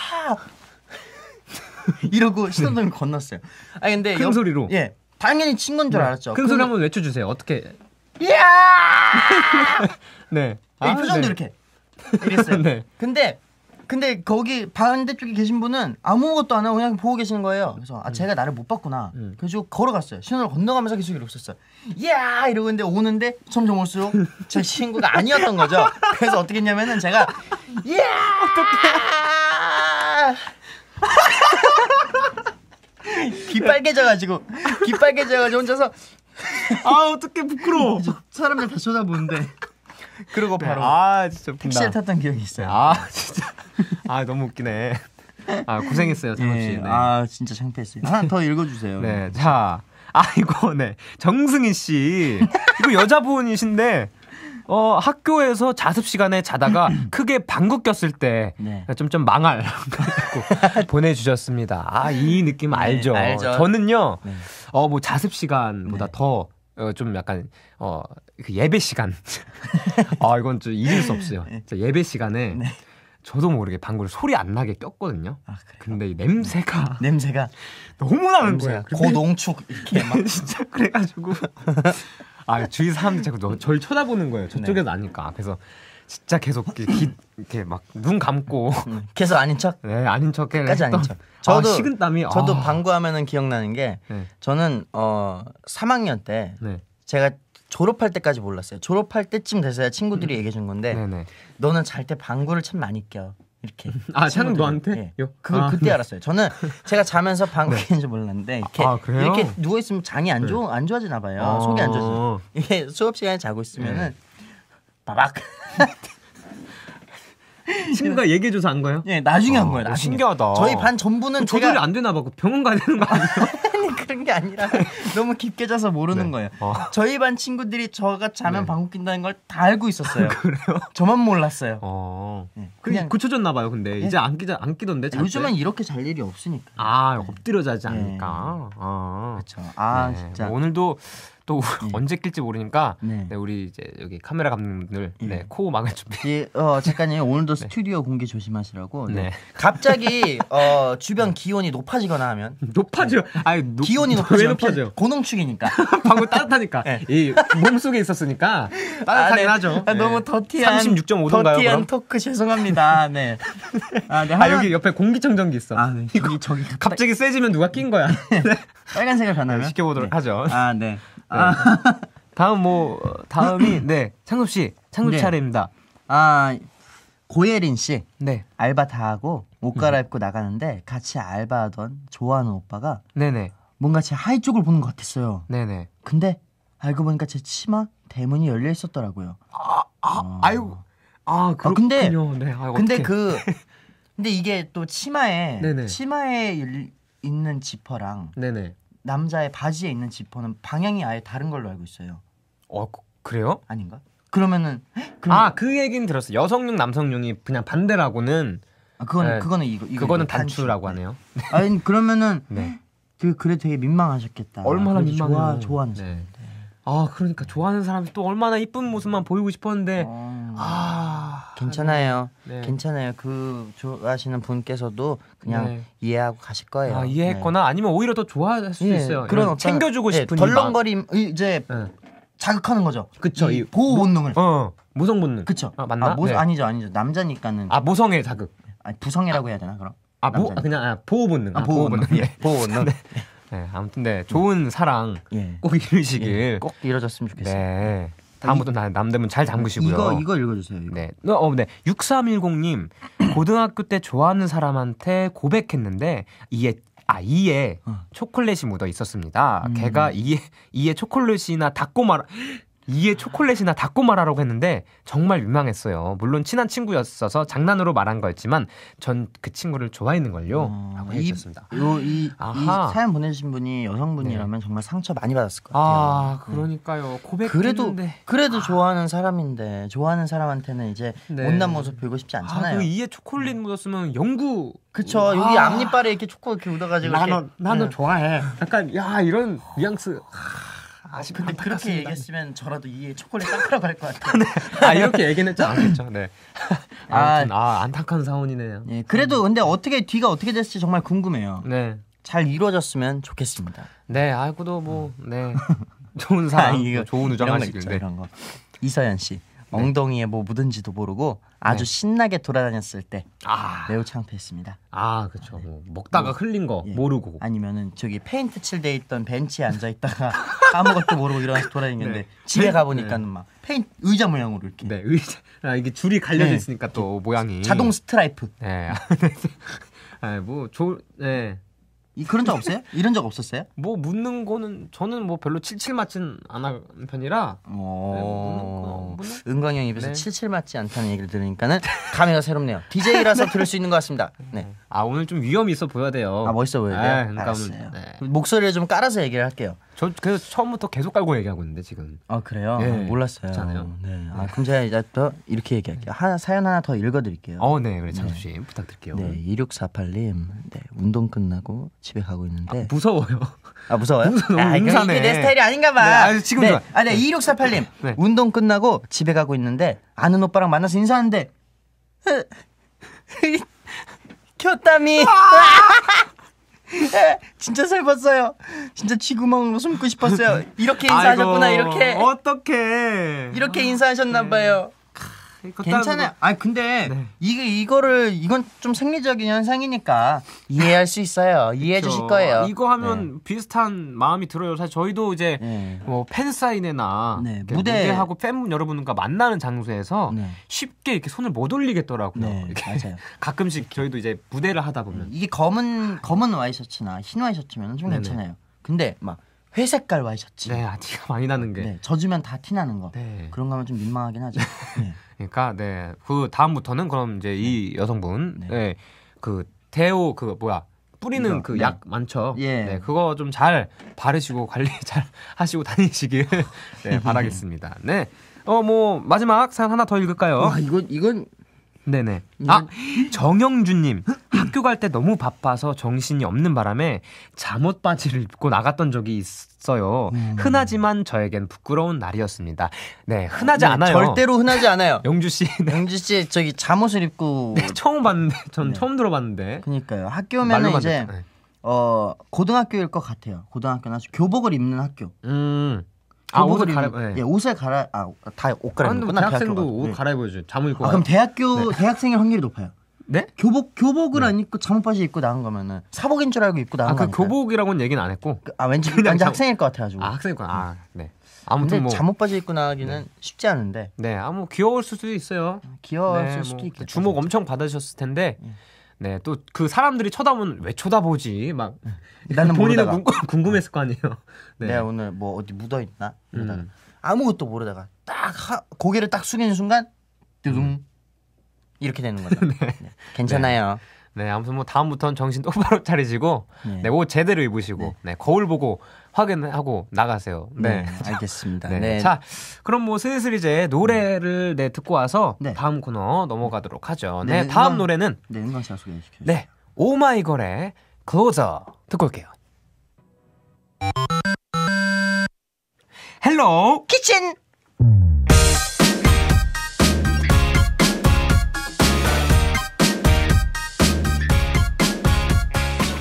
이러고 신호등을 건넜어요. 아 근데 큰 옆- 소리로? 예 당연히 친구인 줄 알았죠. 큰 소리 근데- 한번 외쳐주세요. 어떻게? 이야 네. 이 표정도 네. 이렇게 이랬어요. 네. 근데 근데 거기 반대쪽에 계신 분은 아무것도 안 하고 그냥 보고 계시는 거예요. 그래서 아 제가 나를 못 봤구나. 음. 그래서 걸어갔어요. 신호를 건너가면서 계속 이러고 있었어요. 야 이러고 있는데 오는데 점점 올수록 제 친구가 아니었던 거죠. 그래서 어떻게 했냐면은 제가 야 귀 빨개져가지고 귀 빨개져가지고 혼자서 아, 어떻게 부끄러워. 사람들 다 쳐다보는데 그러고 바로 아, 진짜 웃긴다. 택시를 탔던 기억이 있어요. 아, 진짜. 아, 너무 웃기네. 아, 고생했어요, 장욱 씨. 예, 네. 아 진짜 창피했어요. 하나 더 읽어주세요. 네, 자, 아 이거 네 정승희 씨 이거 여자분이신데 어 학교에서 자습 시간에 자다가 크게 방구 꼈을 때 네. 좀 좀 망할 보내주셨습니다. 아 이 느낌 알죠? 알죠. 저는요 네. 어 뭐 자습 시간보다 네. 더 어, 좀 약간 어 그 예배 시간 아 이건 좀 잊을 수 없어요. 네. 진짜 예배 시간에 네. 저도 모르게 방구를 소리 안 나게 꼈거든요. 아, 그래요? 근데 이 냄새가 냄새가 너무 나는 냄새가 거야. 근데 고농축 이렇게 막 진짜 그래가지고 아 주위 사람들이 자꾸 너, 저를 쳐다보는 거예요. 저쪽에서 나니까. 그래서 진짜 계속 이렇게, 기, 이렇게 막 눈 감고 계속 아닌 척. 네 아닌 척 끝까지 아닌 척. 저도 저도 아, 식은땀이 저도 아. 방구하면은 기억나는 게 네. 저는 어 삼 학년 때 네. 제가 졸업할 때까지 몰랐어요. 졸업할 때쯤 돼서야 친구들이 얘기해 준 건데 네네. 너는 잘 때 방구를 참 많이 껴. 이렇게. 아, 찬우 친구들이. 너한테? 예. 요? 그걸 아, 그때 네. 알았어요. 저는 제가 자면서 방구 끼는지 몰랐는데 이렇게 아, 그래요? 이렇게 누워 있으면 장이 안 좋아 안 좋아지나 봐요. 어. 속이 안 좋아지. 이게 수업 시간에 자고 있으면은 빠박. 친구가 얘기해줘서 한 거예요? 예, 나중에 한 거예요. 어, 나중에. 신기하다. 저희 반 전부는 조절이 제가 안 되나 봐. 병원 가야 되는 거 아니에요? 아니, 그런 게 아니라 너무 깊게 자서 모르는 네. 거예요. 어. 저희 반 친구들이 저가 자면 네. 방구 낀다는 걸 다 알고 있었어요. 그래요? 저만 몰랐어요. 어. 네, 그냥 그냥 고쳐졌나 봐요. 근데 예? 이제 안 끼자 안 끼던데. 잘 때? 요즘엔 이렇게 잘 일이 없으니까. 아 엎드려 자지 네. 않으니까. 아. 그렇죠. 아 네, 진짜. 뭐 오늘도 또 네. 언제 낄지 모르니까 네. 네, 우리 이제 여기 카메라 감독님들 예. 네, 코 막을 준비. 예, 어 작가님 오늘도 스튜디오 공기 조심하시라고. 네. 네. 갑자기 어 주변 기온이 높아지거나 하면 높아져. 아니 높, 기온이 왜 높아지면 높아져? 고농축이니까. 방금 따뜻하니까 네. 이 몸속에 있었으니까 따뜻하긴 네. 하죠. 아, 너무 네. 더티한 삼십육 점 오 도인가요? 더티한 그럼? 토크 죄송합니다. 네. 아, 네, 아 하나- 여기 옆에 공기청정기 있어. 아, 네. 저기 저기 갑자기 세지면 누가 낀 거야? 네. 빨간색을 변하면 시켜보도록 네. 하죠. 아, 네. 아, 다음 뭐 어, 다음이 네 창섭 씨 창섭 네. 차례입니다. 아 고예린 씨 네, 알바 다 하고 옷 갈아입고 나가는데 같이 알바하던 좋아하는 오빠가 네네, 뭔가 제 하이 쪽을 보는 것 같았어요. 네네. 근데 알고 보니까 제 치마 대문이 열려 있었더라고요. 아, 아 어. 아이고, 아 그렇군요. 근데- 네, 아이고, 근데 어떡해. 그 근데 이게 또 치마에 네네. 치마에 일- 있는 지퍼랑 네네. 남자의 바지에 있는 지퍼는 방향이 아예 다른 걸로 알고 있어요. 어 그- 그래요? 아닌가? 그러면은 그럼, 아 그 얘기는 들었어요. 여성용 남성용이 그냥 반대라고는 아, 그거는 네. 그거는 이거, 이거 그거는 이거 단추라고 단추. 하네요. 아니 그러면은 네. 그 그래 되게 민망하셨겠다. 얼마나 그래도 민망해요. 좋아 좋아하는 네. 사람. 아 그러니까 좋아하는 사람이 또 얼마나 이쁜 모습만 보이고 싶었는데 어. 아 괜찮아요. 네. 괜찮아요. 그 좋아하시는 분께서도 그냥 네. 이해하고 가실 거예요. 아, 이해했거나 네. 아니면 오히려 더 좋아할 수도 예, 있어요. 그런 챙겨주고 싶은 예, 덜렁거림 이제 네. 자극하는 거죠. 그쵸. 이 보호 본능을. 어, 모성 본능. 그쵸. 아, 맞나? 아, 모, 네. 아니죠, 아니죠. 남자니까는. 아, 모성의 자극. 아니, 부성애라고 해야 되나 그럼? 아, 모, 아, 그냥 아, 보호 본능. 아, 보호 본능. 예, 보호 본능. 네. 네, 아무튼 네, 좋은 사랑 예. 꼭 이루시길. 예, 꼭 이루어졌으면 좋겠어요. 네. 다음부터 나, 남대문 잘 잠그시고요. 이거 이거 읽어주세요. 이거. 네, 어, 네. 육삼일공님 고등학교 때 좋아하는 사람한테 고백했는데 이에 아 이에 어. 초콜릿이 묻어 있었습니다. 음. 걔가 이에 이에 초콜릿이나 닫고 말 이에 초콜릿이나 닫고 말하라고 했는데 정말 민망했어요. 물론 친한 친구였어서 장난으로 말한 거였지만 전 그 친구를 좋아했는걸요. 어, 라고 해주셨습니다. 이, 요, 이, 이 사연 보내주신 분이 여성분이라면 네. 정말 상처 많이 받았을 것 같아요. 아 그러니까요. 고백했는데 그래도, 그래도 아. 좋아하는 사람인데 좋아하는 사람한테는 이제 네. 못난 모습 보이고 싶지 않잖아요. 아, 그 이에 초콜릿 묻었으면 영구 그쵸. 아. 여기 앞니빨에 이렇게 초콜릿 이렇게 묻어가지고 나는 나는 네. 좋아해. 약간 야 이런 뉘앙스 아, 근데 그렇게 얘기했으면 저라도 이에 초콜릿 닦으라고 할 것 같아요. 네. 아 이렇게 얘기는 했지 않겠죠. 네. 아, 아 안타까운 사원이네요. 예, 그래도 근데 어떻게 뒤가 어떻게 됐을지 정말 궁금해요. 네. 잘 이루어졌으면 좋겠습니다. 네, 아이고도 뭐 네. 좋은 사람, 아, 이거, 좋은 우정하시길. 네. 이런 거. 이서연 씨. 네. 엉덩이에 뭐 묻은지도 모르고 아주 네. 신나게 돌아다녔을 때 아. 매우 창피했습니다. 아 그렇죠. 네. 뭐 먹다가 뭐, 흘린 거 예. 모르고 아니면은 저기 페인트 칠돼 있던 벤치에 앉아 있다가 아무것도 모르고 일어나서 돌아다니는데 네. 집에 가 보니까는 네. 막 페인트 의자 모양으로 이렇게. 네 의자. 아, 이게 줄이 갈려져 네. 있으니까 또 모양이 자동 스트라이프. 네. 아뭐조 네. 이 그런 적 없어요? 이런 적 없었어요? 뭐 묻는 거는 저는 뭐 별로 칠칠 맞진 않은 편이라. 어. 네, 은광이 형 입에서 네. 칠칠 맞지 않다는 얘기를 들으니까는 감회가 새롭네요. 디제이라서 네. 들을 수 있는 것 같습니다. 네. 아 오늘 좀 위험이 있어 보여야 돼요. 아 멋있어 보여야 돼요. 네, 그러니까 알았어요. 오늘, 네. 목소리를 좀 깔아서 얘기를 할게요. 저 그래서 처음부터 계속 깔고 얘기하고 있는데 지금. 아 그래요? 네. 아, 몰랐어요. 그렇잖아요. 네. 아 그럼 제가 이제 또 이렇게 얘기할게요. 하나 사연 하나 더 읽어드릴게요. 어, 네, 그래 장수 씨 네. 부탁드릴게요. 네, 이육사팔님, 네 운동 끝나고 집에 가고 있는데. 아, 무서워요. 아 무서워요? 무서워, 너무 음산해. 이게 내 스타일이 아닌가봐. 네, 아, 지금 네. 좋아. 아, 네, 이육사팔님 네. 운동 끝나고 집에 가고 있는데 아는 오빠랑 만나서 인사하는데 켰다미. 진짜 슬펐어요. 진짜 쥐구멍으로 숨고 싶었어요. 이렇게 인사하셨구나. 아이고, 이렇게 어떡해. 이렇게 인사하셨나봐요. 괜찮아요. 아 근데 네. 이게 이거를 이건 좀 생리적인 현상이니까 이해할 수 있어요. 이해해 주실 거예요. 이거 하면 네. 비슷한 마음이 들어요. 사실 저희도 이제 네. 뭐 팬사인회나 네. 무대 무대하고 팬 여러분과 만나는 장소에서 네. 쉽게 이렇게 손을 못 올리겠더라고요. 네, 맞아요. 가끔씩 저희도 이제 무대를 하다 보면 이게 검은 검은 와이셔츠나 흰 와이셔츠면 좀 네네. 괜찮아요. 근데 막 회색깔 와이셔츠. 네, 아, 티가 많이 나는 게. 네, 젖으면 다 티 나는 거. 네. 그런 거 하면 좀 민망하긴 하죠. 네. 그러니까 네, 그 다음부터는 그럼 이제 네. 이 여성분, 네. 네, 그 데오 그 뭐야 뿌리는 그 약 네. 많죠. 예. 네, 그거 좀 잘 바르시고 관리 잘 하시고 다니시길 네, 바라겠습니다. 네, 어 뭐 마지막 사연 하나 더 읽을까요? 와, 이건 이건. 네네. 아 정영준님 학교 갈 때 너무 바빠서 정신이 없는 바람에 잠옷 바지를 입고 나갔던 적이 있어요. 음. 흔하지만 저에겐 부끄러운 날이었습니다. 네, 흔하지 네, 않아요. 절대로 흔하지 않아요. 영주 씨, 네. 영주 씨 저기 잠옷을 입고 네, 처음 봤는데, 전 네. 처음 들어봤는데. 그러니까요. 학교 오면은 이제 네. 어 고등학교일 것 같아요. 고등학교나 교복을 입는 학교. 음. 아 옷을 갈아 네. 예, 옷을 갈아 아다 옷 갈아입는구나. 대학생도 옷 네. 갈아입어야죠. 잠을 입고. 아, 그럼 대학교 네. 대학생일 확률이 높아요. 네? 교복 교복을 네. 안 입고 잠옷 바지 입고 나간 거면은 사복인 줄 알고 입고 나간 거. 아, 그 교복이라고는 얘기는 안 했고. 그, 아 왠지 왠지 잠... 학생일 것 같아가지고. 아 학생일 거. 아 네. 아무튼 뭐 잠옷 바지 입고 나가기는 네. 쉽지 않은데. 네, 아무 귀여울 수도 있어요. 귀여울 네, 수도 뭐, 있겠다. 주목 엄청 받으셨을 텐데. 네. 네, 또 그 사람들이 쳐다보면 왜 쳐다보지? 막 나는 본인은 궁금했을 거 아니에요. 네. 내가 오늘 뭐 어디 묻어 있나? 음. 아무것도 모르다가 딱 하, 고개를 딱 숙이는 순간 두둥 음. 이렇게 되는 거죠. 네. 네. 괜찮아요. 네. 네, 아무튼 뭐 다음부터는 정신 똑바로 차리시고 네. 네, 옷 제대로 입으시고 네. 네, 거울 보고 확인하고 나가세요. 네, 네 알겠습니다. 네. 네. 자, 그럼 뭐 슬슬 이제 노래를 네, 듣고 와서 네. 다음 코너 넘어가도록 하죠. 네, 네 다음 은광, 노래는 네, 은광 씨가 소개해 주시죠. 네, 오마이걸의 Closer 듣고 올게요. 헬로 키친.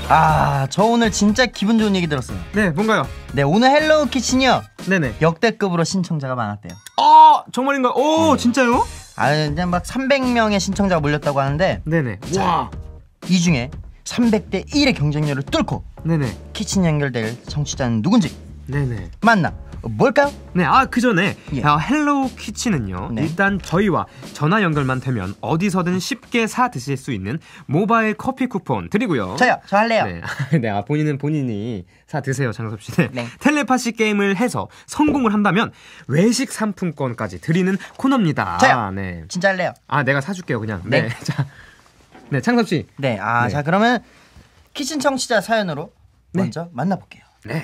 아, 저 오늘 진짜 기분 좋은 얘기 들었어요. 네, 뭔가요? 네, 오늘 헬로우 키친이요. 네네. 역대급으로 신청자가 많았대요. 아, 정말인가요? 오, 네. 진짜요? 아, 그냥 막 삼백 명의 신청자가 몰렸다고 하는데. 네네. 와. 이 중에 삼백 대 일의 경쟁률을 뚫고 네네. 키친 연결될 청취자는 누군지 네네. 만나 뭘까요? 네, 아, 그 전에 예. 아, 헬로우 키친은요. 네. 일단 저희와 전화 연결만 되면 어디서든 쉽게 사 드실 수 있는 모바일 커피 쿠폰 드리고요. 저요, 저 할래요. 네, 네, 아, 본인은 본인이 사 드세요, 장섭 씨. 네. 네. 텔레파시 게임을 해서 성공을 한다면 외식 상품권까지 드리는 코너입니다. 저요. 네, 진짜 할래요. 아, 내가 사줄게요, 그냥. 네, 네. 자, 네, 창섭 씨. 네, 아, 네. 자 그러면 키친 청취자 사연으로 네. 먼저 만나볼게요. 네.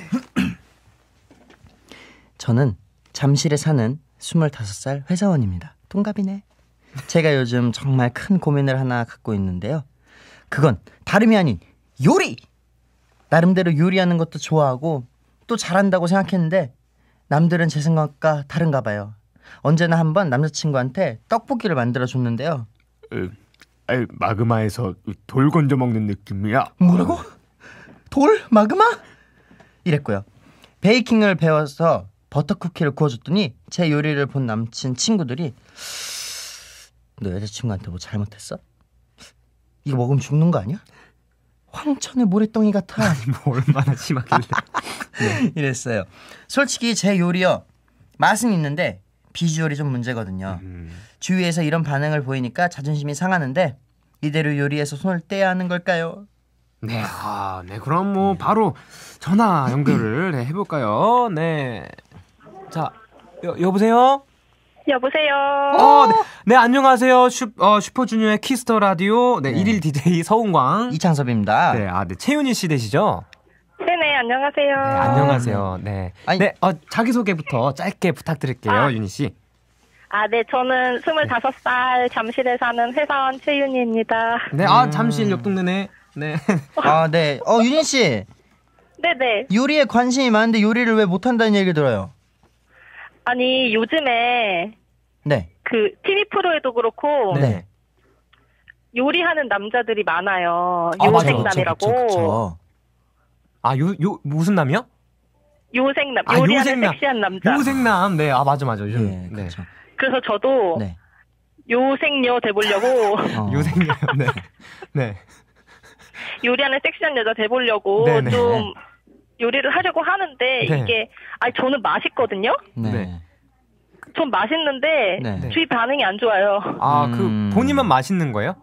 저는 잠실에 사는 스물다섯 살 회사원입니다. 동갑이네. 제가 요즘 정말 큰 고민을 하나 갖고 있는데요. 그건 다름이 아닌 요리! 나름대로 요리하는 것도 좋아하고 또 잘한다고 생각했는데 남들은 제 생각과 다른가 봐요. 언제나 한번 남자친구한테 떡볶이를 만들어줬는데요. 에, 에, 마그마에서 돌 건져 먹는 느낌이야. 뭐라고? 돌? 마그마? 이랬고요. 베이킹을 배워서 버터쿠키를 구워줬더니 제 요리를 본 남친 친구들이 너 여자친구한테 뭐 잘못했어? 이거 먹으면 죽는 거 아니야? 황천의 모래덩이 같아. 아니, 뭐 얼마나 심하길래. 네. 이랬어요. 솔직히 제 요리요, 맛은 있는데 비주얼이 좀 문제거든요. 음. 주위에서 이런 반응을 보이니까 자존심이 상하는데 이대로 요리에서 손을 떼야 하는 걸까요? 네, 아, 네, 그럼 뭐 바로 전화 연결을 네, 해볼까요? 네, 자, 여, 여보세요? 여보세요? 어, 네, 네, 안녕하세요. 슈, 어, 슈퍼주니어의 키스터 라디오, 네, 네. 일일 디제이 서운광. 이창섭입니다. 네, 아, 네, 최윤희 씨 되시죠? 네네, 안녕하세요. 네, 안녕하세요. 네. 아니, 네, 어, 자기소개부터 짧게 부탁드릴게요, 아. 윤희 씨. 아, 네, 저는 스물다섯 살 잠실에 사는 회사원 최윤희입니다. 네, 아, 잠실 옆 동네네. 네. 아, 네. 어, 윤희 씨. 네네. 요리에 관심이 많은데 요리를 왜 못한다는 얘기를 들어요? 아니, 요즘에 네. 그 티비 프로에도 그렇고 네. 요리하는 남자들이 많아요. 아, 맞아. 요생남이라고. 그쵸, 그쵸, 그쵸. 아, 요, 요, 무슨 남이요? 요생남. 아, 요리하는 요생남. 섹시한 남자. 요생남. 네, 아, 맞아, 맞아. 요즘. 네, 네. 그쵸. 그래서 저도 네. 요생녀 돼보려고 어. 요생남. 네. 네. 요리하는 섹시한 여자 돼보려고 네네. 좀 요리를 하려고 하는데 네. 이게 아니 저는 맛있거든요. 네. 네. 전 맛있는데 네. 주위 반응이 안 좋아요. 아, 음. 그 본인만 맛있는 거예요?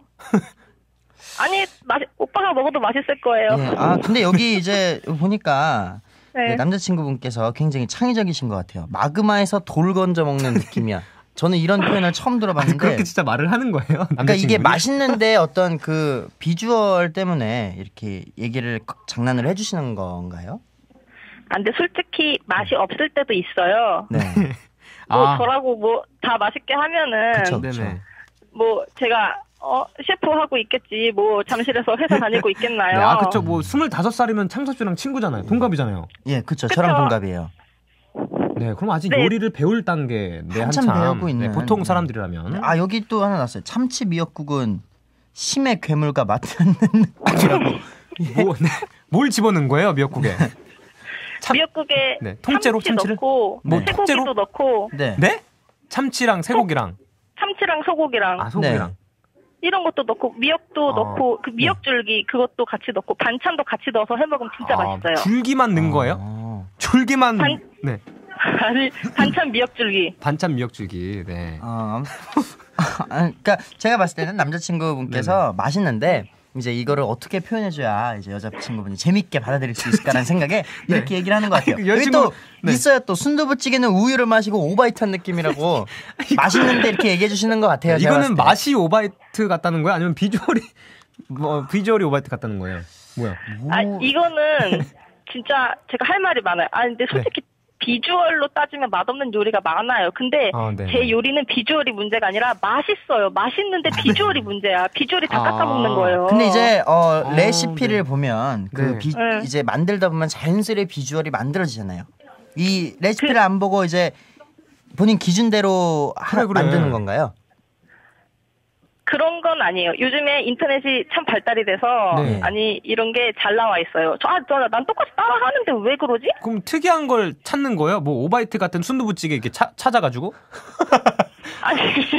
아니 맛 오빠가 먹어도 맛있을 거예요. 네. 아, 근데 여기 이제 보니까 네. 네, 남자친구분께서 굉장히 창의적이신 것 같아요. 마그마에서 돌 건져 먹는 느낌이야. 저는 이런 표현을 처음 들어봤는데. 그렇게 진짜 말을 하는 거예요? 그러니까 이게 맛있는데 어떤 그 비주얼 때문에 이렇게 얘기를 장난을 해주시는 건가요? 아, 근데 솔직히 맛이 없을 때도 있어요. 네. 뭐 아. 저라고 뭐 다 맛있게 하면은 그쵸, 그쵸. 네네. 뭐 제가 어 셰프 하고 있겠지. 뭐 잠실에서 회사 다니고 있겠나요? 네, 아, 그쵸. 뭐, 스물다섯 살이면 창섭 씨랑 친구잖아요. 동갑이잖아요. 예, 그쵸. 그쵸. 저랑 동갑이에요. 네, 그럼 아직 네. 요리를 배울 단계. 네, 한참 한참. 배우고 있는. 네, 보통 사람들이라면. 아, 여기 또 하나 났어요. 참치 미역국은 심해 괴물과 맞지 않는 느낌이라고. 뭐, 네. 뭘 집어넣은 거예요, 미역국에? 참- 미역국에 네, 통째로 참치 참치를? 넣고 뭐, 쇠고기도 통째로? 넣고 네. 네? 참치랑 쇠고기랑. 참치랑 소고기랑 아, 소고기랑. 이런 것도 넣고 미역도 아, 넣고 그 미역줄기 그것도 같이 넣고 반찬도 같이 넣어서 해 먹으면 진짜 아, 맛있어요. 줄기만 넣은 거예요? 어. 줄기만. 반- 네. 아니 반찬 미역줄기. 반찬 미역줄기. 네. 어, 아, 그러니까 제가 봤을 때는 남자친구분께서 맛있는데 이제 이거를 어떻게 표현해줘야 이제 여자친구분이 재밌게 받아들일 수 있을까라는 생각에 이렇게 얘기를 하는 것 같아요. 아니, 그 여기 여자친구- 또 네. 있어요. 또 순두부찌개는 우유를 마시고 오바이트한 느낌이라고 맛있는데 이렇게 얘기해 주시는 것 같아요. 제가 봤을 이거는 때. 맛이 오바이트 같다는 거예요? 아니면 비주얼이 뭐 비주얼이 오바이트 같다는 거예요? 뭐야? 아 뭐- 이거는 진짜 제가 할 말이 많아요. 아 근데 솔직히 비주얼로 따지면 맛없는 요리가 많아요. 근데 아, 네. 제 요리는 비주얼이 문제가 아니라 맛있어요. 맛있는데 비주얼이 문제야. 비주얼이 다 아. 깎아먹는 거예요. 근데 이제 어, 어, 레시피를 네. 보면 그 네. 비, 네. 이제 만들다 보면 자연스레 비주얼이 만들어지잖아요. 이 레시피를 안 보고 이제 본인 기준대로 하나 그래, 그래. 만드는 건가요? 그런 건 아니에요. 요즘에 인터넷이 참 발달이 돼서 네. 아니 이런 게 잘 나와 있어요. 저, 아, 저, 난 똑같이 따라 하는데 왜 그러지? 그럼 특이한 걸 찾는 거예요? 뭐 오바이트 같은 순두부찌개 이렇게 차, 찾아가지고? 아니.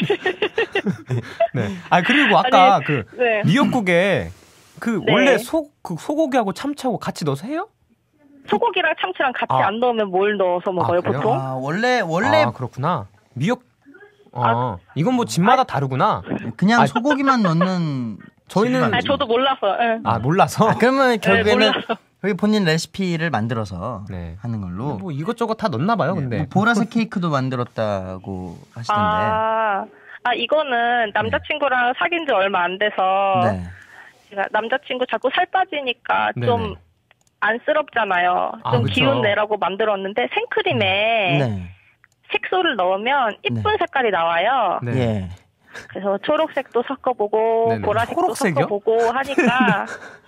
네. 아 그리고 아까 아니, 그 네. 미역국에 그 네. 원래 소 그 소고기하고 참치하고 같이 넣어서 해요? 소고기랑 참치랑 같이 아. 안 넣으면 뭘 넣어서 먹어요 아, 보통? 아, 원래 원래 아 그렇구나. 미역. 아, 아 이건 뭐 집마다 아, 다르구나. 그냥 아, 소고기만 넣는. 저희는 아 저도 몰라서. 네. 아 몰라서. 아, 그러면 결국에는 네, 여기 본인 레시피를 만들어서 네. 하는 걸로. 뭐 이것저것 다 넣나 봐요, 근데. 뭐 보라색 케이크도 만들었다고 하시던데. 아, 아 이거는 남자친구랑 네. 사귄 지 얼마 안 돼서 네. 제가 남자친구 자꾸 살 빠지니까 네네. 좀 안쓰럽잖아요. 좀 아, 기운 내라고 만들었는데 생크림에 네. 색소를 넣으면 이쁜 네. 색깔이 나와요. 네. 예. 그래서 초록색도 섞어보고 네네. 보라색도 초록색이요? 섞어보고 하니까.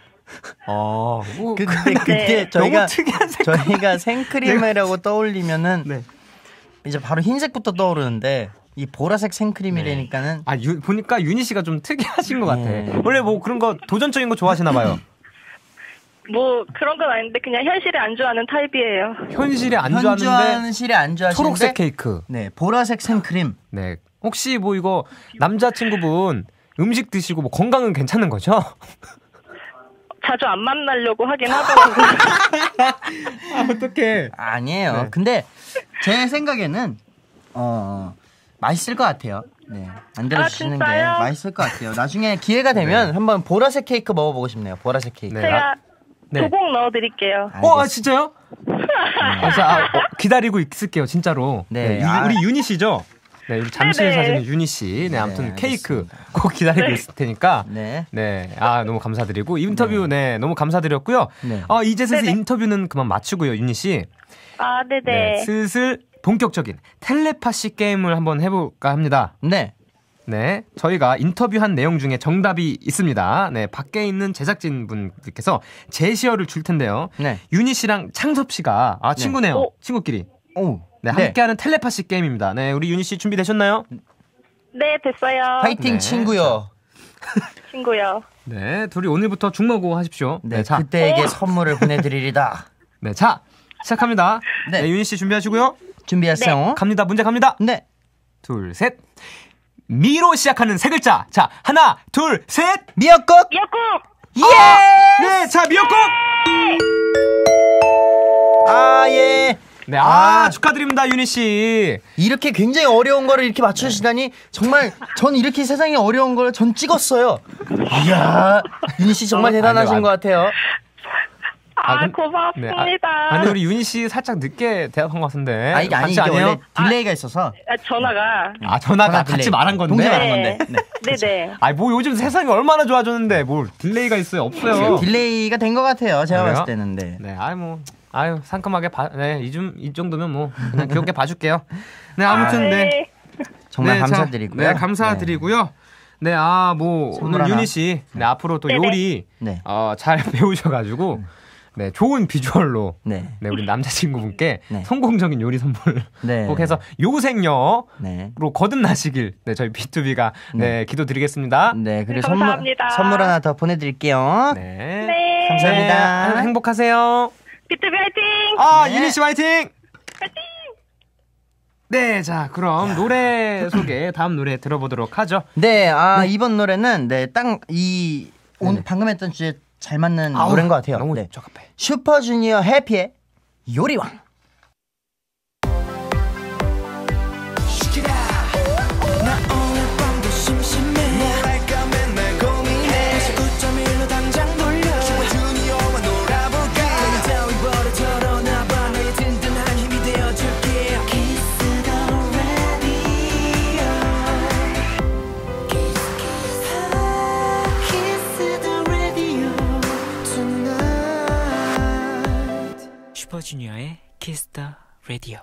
어, 뭐, 근데 그때 네. 저희가 저희가 생크림이라고 떠올리면은 네. 이제 바로 흰색부터 떠오르는데 이 보라색 생크림이라니까는 네. 아 유, 보니까 윤희 씨가 좀 특이하신 것 같아. 네. 원래 뭐 그런 거 도전적인 거 좋아하시나 봐요. 뭐 그런 건 아닌데 그냥 현실에 안주하는 타입이에요. 현실에 안주하는데 현실에 안주하시는데 초록색 케이크. 네, 보라색 생크림. 네. 혹시 뭐 이거 남자친구분 음식 드시고 뭐 건강은 괜찮은 거죠? 자주 안 만나려고 하긴 하더라고요. 아, 어떡해. 아니에요. 네. 근데 제 생각에는 어 맛있을 것 같아요. 네. 만들어주시는 아, 게 맛있을 것 같아요. 나중에 기회가 되면 네. 한번 보라색 케이크 먹어보고 싶네요. 보라색 케이크. 네. 제가 네. 조곡 넣어드릴게요. 어, 아, 진짜요? 아, 자, 아, 어, 기다리고 있을게요, 진짜로. 네. 네. 유, 우리 윤희 씨죠? 네, 우리 잠실 사진의 윤희 씨. 네, 아무튼 네, 케이크 꼭 기다리고 네. 있을 테니까. 네. 네. 아, 너무 감사드리고. 인터뷰, 네, 네 너무 감사드렸고요. 네. 아, 이제 슬슬 네네. 인터뷰는 그만 마치고요, 윤희 씨. 아, 네네. 네, 슬슬 본격적인 텔레파시 게임을 한번 해볼까 합니다. 네. 네, 저희가 인터뷰한 내용 중에 정답이 있습니다. 네, 밖에 있는 제작진 분들께서 제시어를 줄 텐데요. 네. 윤희 씨랑 창섭 씨가 아 친구네요. 네. 친구끼리. 오. 네, 네, 함께하는 텔레파시 게임입니다. 네, 우리 윤희 씨 준비되셨나요? 네, 됐어요. 파이팅 네. 친구요. 친구요. 네, 둘이 오늘부터 중모고 하십시오. 네, 네 자. 그때에게 오. 선물을 보내드리리다. 네, 자 시작합니다. 네, 네 윤희 씨 준비하시고요. 준비하세요. 네. 갑니다. 문제 갑니다. 네. 둘, 셋. 미로 시작하는 세 글자. 자, 하나, 둘, 셋. 미역국. 미역국. 예. 어! 네, 자 미역국. 아 예. 네, 아, 아 축하드립니다, 윤희 씨. 이렇게 굉장히 어려운 거를 이렇게 맞추시다니 정말 전 이렇게 세상에 어려운 걸 전 찍었어요. 이야, 윤희 씨 정말 대단하신 아, 것 같아요. 아, 아 고맙습니다. 네, 아, 아니 우리 윤희 씨 살짝 늦게 대답한 것 같은데. 아, 이게 아니 이게 아니에요? 원래 딜레이가 있어서. 아, 전화가. 아, 전화가 전화 같이 말한 건데. 동시에 말한 건데. 네, 네. 네. 아, 뭐 요즘 세상이 얼마나 좋아졌는데 뭘 딜레이가 있어요? 없어요. 딜레이가 된 것 같아요. 제가 그래요? 봤을 때는. 네. 네, 아이 뭐. 아유 상큼하게 봐, 네, 이, 좀, 이 정도면 뭐 그냥 귀엽게 봐줄게요. 네, 아무튼 네 정말 네, 감사드리고요. 자, 네, 감사드리고요. 네, 아 뭐 오늘 윤희 씨, 네, 앞으로 또 네네. 요리 네. 어, 잘 배우셔가지고 네 좋은 비주얼로 네, 네 우리 남자친구분께 네. 성공적인 요리 선물 네. 꼭 해서 요생녀로 네. 거듭나시길 네 저희 비투비가 네, 네 기도드리겠습니다. 네, 그리고 감사합니다. 선물 선물 하나 더 보내드릴게요. 네, 네. 감사합니다. 네, 행복하세요. 비투비 화이팅! 아, 네. 윤희 씨 화이팅! 화이팅! 네, 자, 그럼 노래 소개 다음 노래 들어보도록 하죠. 네, 아, 네. 이번 노래는 네, 딱 이 오늘 방금 했던 주제 잘 맞는 아우, 노래인 것 같아요. 너무 네. 적합해. 슈퍼주니어 해피의 요리왕. 슈퍼주니어의 키스터 라디오.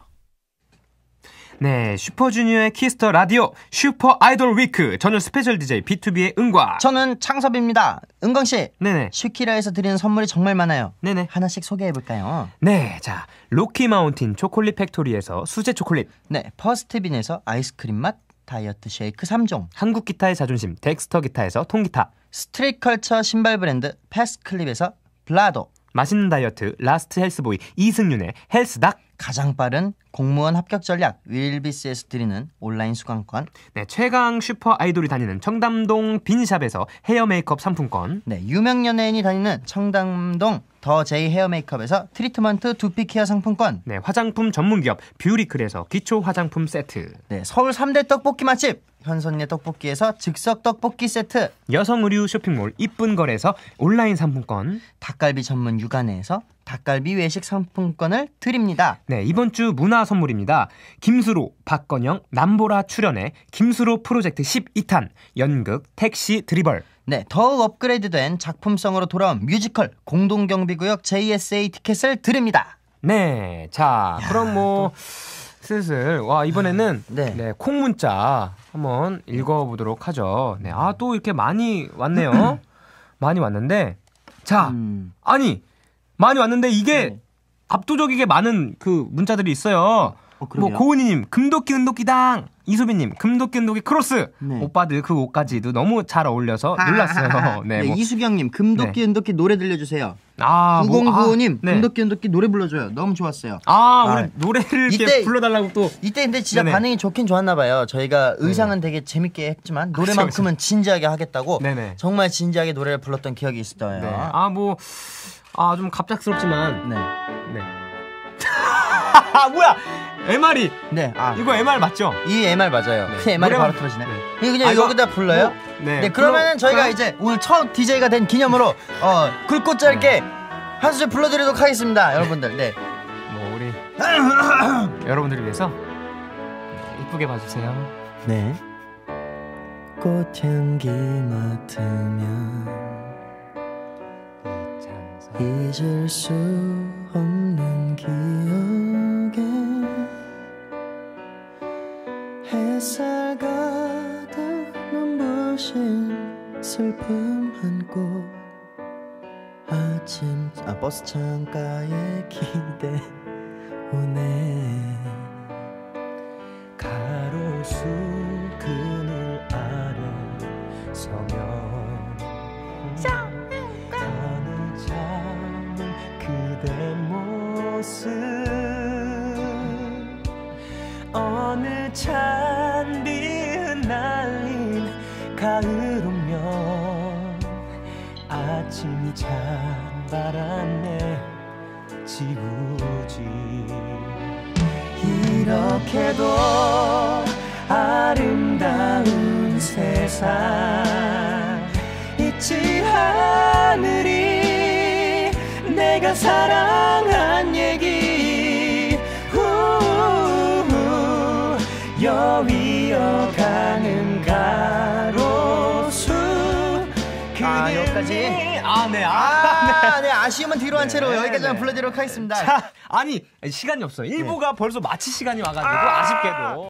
네, 슈퍼주니어의 키스터 라디오 슈퍼 아이돌 위크. 저는 스페셜 디제이 비투비의 은광. 저는 창섭입니다. 은광 씨. 네네. 슈키라에서 드리는 선물이 정말 많아요. 네네. 하나씩 소개해 볼까요? 네, 자 로키 마운틴 초콜릿 팩토리에서 수제 초콜릿. 네, 퍼스트빈에서 아이스크림 맛 다이어트 쉐이크 삼 종, 한국 기타의 자존심 덱스터 기타에서 통기타, 스트릿 컬처 신발 브랜드 패스클립에서 블라도, 맛있는 다이어트 라스트 헬스보이 이승윤의 헬스닥, 가장 빠른 공무원 합격 전략 윌비스에서 드리는 온라인 수강권, 네, 최강 슈퍼 아이돌이 다니는 청담동 빈샵에서 헤어 메이크업 상품권, 네, 유명 연예인이 다니는 청담동 더 제이 헤어 메이크업에서 트리트먼트 두피 케어 상품권, 네, 화장품 전문 기업 뷰리클에서 기초 화장품 세트, 네, 서울 삼 대 떡볶이 맛집 현선네 떡볶이에서 즉석 떡볶이 세트, 여성 의류 쇼핑몰 이쁜 거래에서 온라인 상품권, 닭갈비 전문 육안에서 닭갈비 외식 상품권을 드립니다. 네, 이번 주 문화 선물입니다. 김수로, 박건영, 남보라 출연의 김수로 프로젝트 십이 탄 연극 택시 드리벌. 네, 더욱 업그레이드된 작품성으로 돌아온 뮤지컬 공동경비구역 제이에스에이 티켓을 드립니다. 네, 자, 야, 그럼 뭐 또... 슬슬 와 이번에는 네. 네, 콩 문자 한번 읽어보도록 하죠. 네, 아, 또 이렇게 많이 왔네요. 많이 왔는데, 자, 음. 아니 많이 왔는데 이게 네. 압도적이게 많은 그 문자들이 있어요. 어, 뭐 고은이님 금도끼 은도끼당, 이소빈님 금도끼 은도끼 크로스. 네. 오빠들 그 옷까지도 너무 잘 어울려서 놀랐어요. 네, 네, 뭐. 이수경님 금도끼 네. 은도끼 노래 들려주세요. 아, 구공구오님 뭐, 아, 네. 금도끼 은도끼 노래 불러줘요. 너무 좋았어요. 아, 아 우리 노래를 이때, 이렇게 불러달라고 또. 이때 근데 진짜 네네. 반응이 좋긴 좋았나봐요. 저희가 의상은 네. 되게 재밌게 했지만 노래만큼은 진지하게 하겠다고 네네. 정말 진지하게 노래를 불렀던 기억이 있어요. 네. 아, 뭐 아, 좀 갑작스럽지만 네. 네. 아, 뭐야? 엠알이. 네. 아. 이거 엠알 맞죠? 이 엠알 맞아요. 네. 엠알이 바로 틀어지네. 네. 이거 그냥 아, 여기다 불러요? 뭐, 네. 네. 그러면은 불러, 저희가 그럼... 이제 오늘 첫 디제이가 된 기념으로 어, 굵고 짧게 네. 한 소절 불러드리도록 하겠습니다. 여러분들. 네. 뭐 우리 여러분들을 위해서 이쁘게 봐주세요. 네. 꽃향기 맡으면 잊을 수 없는 기억에 햇살 가득 눈부신 슬픔 한 곳 아침 아 버스 창가에 기대 오네 가로수 그늘 아래 서면 그대 모습 어느 찬비 흩날린 가을 오면 아침 찬바람에 지우지 이렇게도 아름다운 세상 잊지 하늘이 내가 사랑한 얘기 우우우 여위어 가는 가로수 아 여기까지 아 네 아, 아, 네. 네 아쉬움은 뒤로 한 채로 네, 여기까지만 네. 불러드리도록 하겠습니다. 자, 아니 시간이 없어요. 일 부가 네. 벌써 마칠 시간이 와가지고 아쉽게도